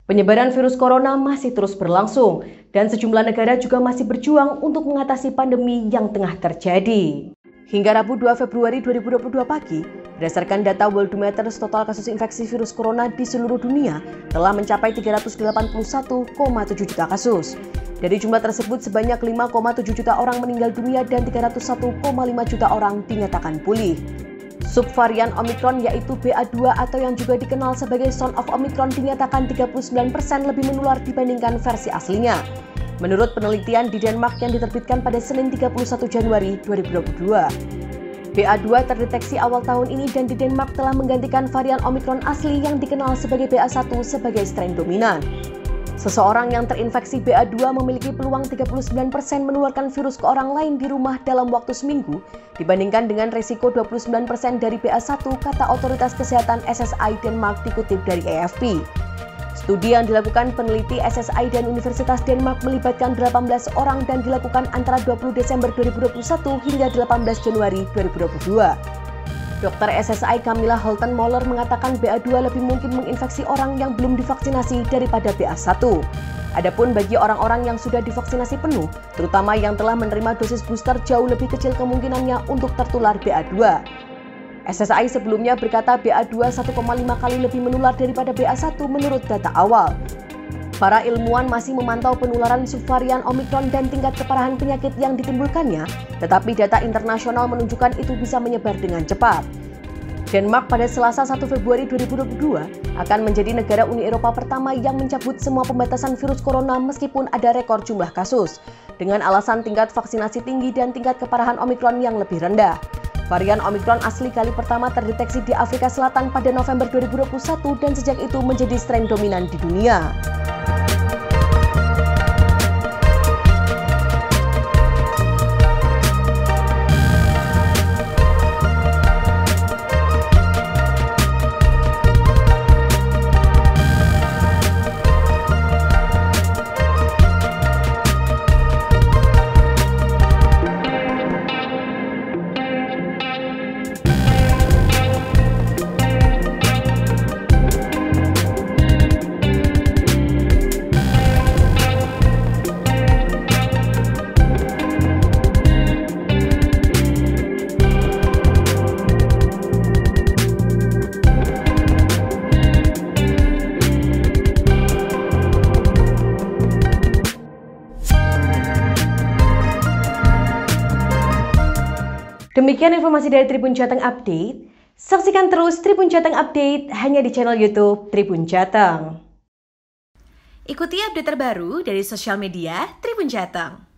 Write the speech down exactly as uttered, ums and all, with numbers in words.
Penyebaran virus corona masih terus berlangsung dan sejumlah negara juga masih berjuang untuk mengatasi pandemi yang tengah terjadi. Hingga Rabu dua Februari dua ribu dua puluh dua pagi, berdasarkan data Worldometers, total kasus infeksi virus corona di seluruh dunia telah mencapai tiga ratus delapan puluh satu koma tujuh juta kasus. Dari jumlah tersebut, sebanyak lima koma tujuh juta orang meninggal dunia dan tiga ratus satu koma lima juta orang dinyatakan pulih. Subvarian Omicron yaitu B A dua atau yang juga dikenal sebagai Son of Omicron dinyatakan tiga puluh sembilan persen lebih menular dibandingkan versi aslinya. Menurut penelitian di Denmark yang diterbitkan pada Senin tiga puluh satu Januari dua ribu dua puluh dua. B A dua terdeteksi awal tahun ini dan di Denmark telah menggantikan varian Omicron asli yang dikenal sebagai B A satu sebagai strain dominan. Seseorang yang terinfeksi B A dua memiliki peluang tiga puluh sembilan persen menularkan virus ke orang lain di rumah dalam waktu seminggu dibandingkan dengan resiko dua puluh sembilan persen dari B A satu, kata Otoritas Kesehatan S S I Denmark dikutip dari A F P. Studi yang dilakukan peneliti S S I dan Universitas Denmark melibatkan delapan belas orang dan dilakukan antara dua puluh Desember dua ribu dua puluh satu hingga delapan belas Januari dua ribu dua puluh dua. Dokter S S I Camilla Holten Moller mengatakan B A dua lebih mungkin menginfeksi orang yang belum divaksinasi daripada B A satu. Adapun bagi orang-orang yang sudah divaksinasi penuh, terutama yang telah menerima dosis booster, jauh lebih kecil kemungkinannya untuk tertular B A dua. S S I sebelumnya berkata B A dua satu koma lima kali lebih menular daripada B A satu menurut data awal. Para ilmuwan masih memantau penularan subvarian Omicron dan tingkat keparahan penyakit yang ditimbulkannya, tetapi data internasional menunjukkan itu bisa menyebar dengan cepat. Denmark pada Selasa satu Februari dua ribu dua puluh dua akan menjadi negara Uni Eropa pertama yang mencabut semua pembatasan virus corona meskipun ada rekor jumlah kasus, dengan alasan tingkat vaksinasi tinggi dan tingkat keparahan Omicron yang lebih rendah. Varian Omicron asli kali pertama terdeteksi di Afrika Selatan pada November dua ribu dua puluh satu dan sejak itu menjadi strain dominan di dunia. Demikian informasi dari Tribun Jateng Update. Saksikan terus Tribun Jateng Update hanya di channel YouTube Tribun Jateng. Ikuti update terbaru dari sosial media Tribun Jateng.